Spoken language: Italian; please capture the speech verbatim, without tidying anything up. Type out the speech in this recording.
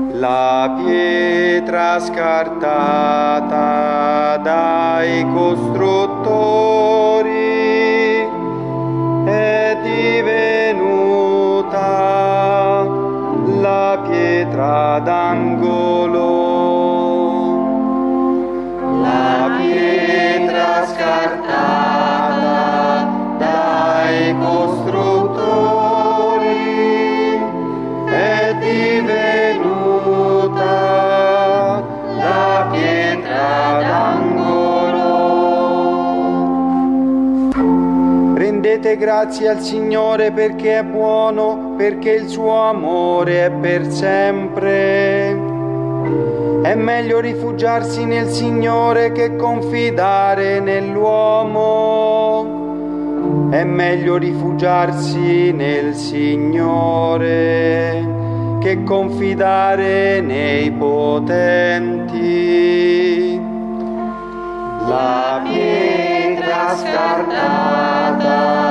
La pietra scartata dai costruttori è divenuta la pietra d'angolo. La pietra scartata dai costruttori è divenuta la pietra d'angolo. Rendete grazie al Signore perché è buono, perché il suo amore è per sempre. È meglio rifugiarsi nel Signore che confidare nell'uomo. È meglio rifugiarsi nel Signore che confidare nei potenti. La pietra scartata